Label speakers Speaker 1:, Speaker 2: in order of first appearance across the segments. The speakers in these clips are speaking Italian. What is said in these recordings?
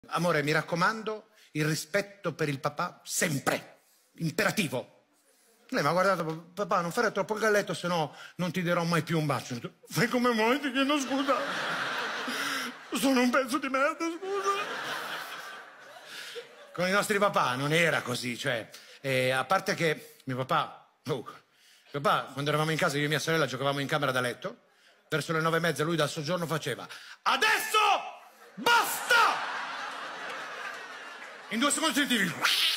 Speaker 1: Amore, mi raccomando, il rispetto per il papà sempre, imperativo. Lei mi ha guardato: papà, non fare troppo il galletto, se no non ti darò mai più un bacio. Fai come vuoi, ti chiedo scusa. Sono un pezzo di merda, scusa. Con i nostri papà non era così, cioè, a parte che mio papà, quando eravamo in casa, io e mia sorella giocavamo in camera da letto, verso le 9:30 lui dal soggiorno faceva: adesso basta! In 2 secondi sentivi.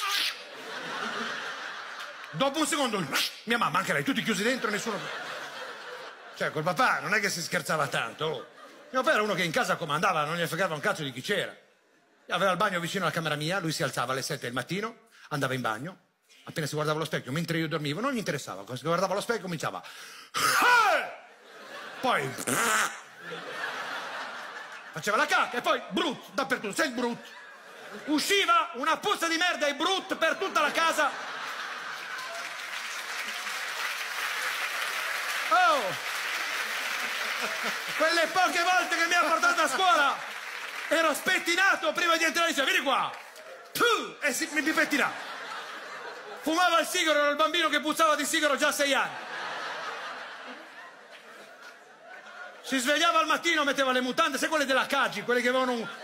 Speaker 1: Dopo un secondo, mia mamma, anche lei, tutti chiusi dentro, nessuno. Cioè, col papà non è che si scherzava tanto. Mio papà era uno che in casa comandava, non gli fregava un cazzo di chi c'era. Aveva il bagno vicino alla camera mia, lui si alzava alle 7 del mattino, andava in bagno, appena si guardava allo specchio, mentre io dormivo, non gli interessava, quando si guardava allo specchio cominciava. Poi faceva la cacca e poi brut dappertutto, sei brut. Usciva una puzza di merda e brut per tutta la casa. Oh! Quelle poche volte che mi ha portato a scuola ero spettinato prima di entrare e diceva: vieni qua! E mi pettinava. Fumava il sigaro, ero il bambino che puzzava di sigaro già a 6 anni. Si svegliava al mattino, metteva le mutande, sai quelle della Caggi, quelle che avevano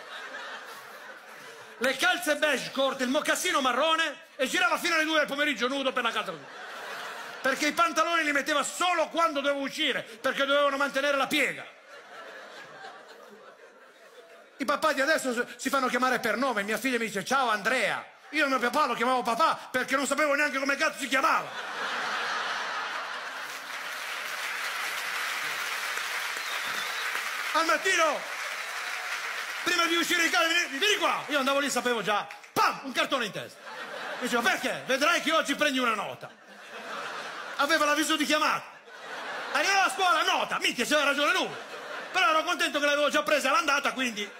Speaker 1: le calze beige corte, il mocassino marrone, e girava fino alle 2 del pomeriggio nudo per la casa. Perché i pantaloni li metteva solo quando dovevo uscire, perché dovevano mantenere la piega. I papà di adesso si fanno chiamare per nome. Mia figlia mi dice: ciao Andrea. Io mio papà lo chiamavo papà perché non sapevo neanche come cazzo si chiamava. Al mattino, prima di uscire di casa, vieni qua. Io andavo lì, sapevo già, pam, un cartone in testa. Dicevo: perché? Vedrai che oggi prendi una nota. Aveva l'avviso di chiamata. Arrivava a scuola, nota, minchia, c'aveva ragione lui. Però ero contento che l'avevo già presa all'andata, quindi.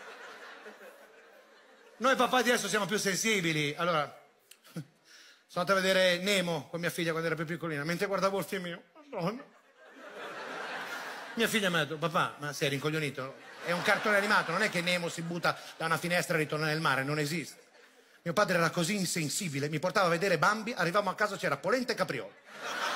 Speaker 1: Noi papà di adesso siamo più sensibili. Allora, sono andato a vedere Nemo con mia figlia quando era più piccolina, mentre guardavo il film io. Madonna. Mia figlia mi ha detto: papà, ma sei rincoglionito? È un cartone animato, non è che Nemo si butta da una finestra e ritorna nel mare, non esiste. Mio padre era così insensibile, mi portava a vedere Bambi, arrivavamo a casa, c'era polenta e capriolo.